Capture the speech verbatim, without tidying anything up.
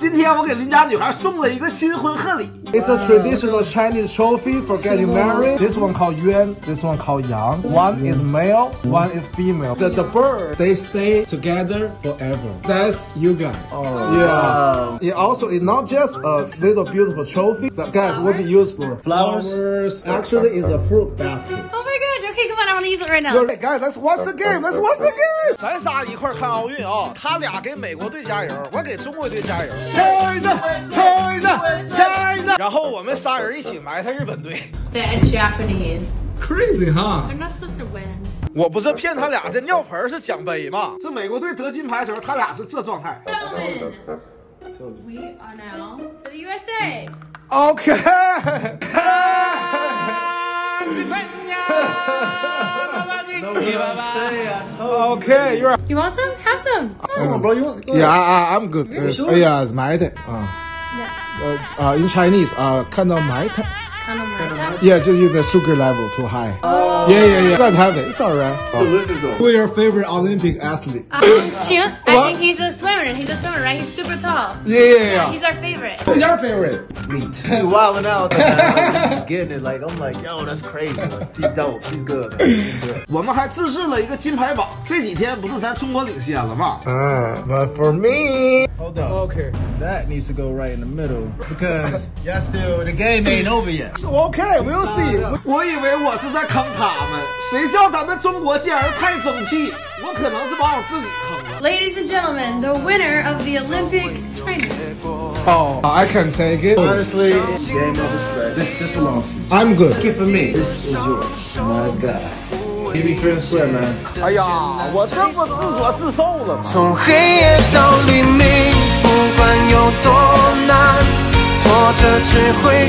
今天我给邻家女孩送了一个新婚贺礼。 It's a traditional Chinese trophy for getting married. This one called yuan, this one called yang. One is male, one is female. The, the bird, they stay together forever. That's you guys. Oh, yeah. Wow. It also is not just a little beautiful trophy. That guys will be used for flowers. flowers. Actually, it's a fruit basket. Oh my gosh! Okay, come on, I want to use it right now. Hey guys, let's watch the game. Let's watch the game. 咱仨一块看奥运啊！他俩给美国队加油，我给中国队加油。 China, China, China. 然后我们仨人一起埋汰日本队。 They're Japanese. Crazy, huh? They're not supposed to win. 我不是骗他俩，这尿盆是奖杯嘛？这美国队得金牌的时候，他俩是这状态。 Gentlemen, we are now to the U S A. Okay. Okay, you're. You want some? Have some. Come on, bro. You want? Go Yeah, ahead. I, I, I'm good. You Uh, sure? Yeah, it's 埋汰 Uh, Yeah. uh, uh, in Chinese, uh, 看到埋汰 Kind of like that. Yeah, just the sugar level too high. Oh. Yeah, yeah, yeah. Can't have it. It's alright. Delicious though. Who's your favorite Olympic athlete? Um, Xing, I What? think he's a swimmer. He's a swimmer, right? He's super tall. Yeah, yeah, yeah. He's our favorite. Who's your favorite? Me too. You wilding out. Just getting it. Like I'm like, yo, that's crazy. She's dope. She's good. Man. She's good. 我们还自制了一个金牌榜，这几天不是咱中国领先了吗？ Uh, but for me, Hold up. okay. That needs to go right in the middle because y'all still the game ain't over yet. Okay, we'll see. 我以为我是在坑他们，谁叫咱们中国健儿太争气？我可能是把我自己坑了。 Ladies and gentlemen, the winner of the Olympic training. Oh, I can take it. Honestly, game over spread. This this belongs to you. I'm good. Take it for me. This is yours. My God. Give me fair and square, man. 哎呀，我这不自作自受了吗？ 从黑夜到黎明，不管有多难，挫折只会。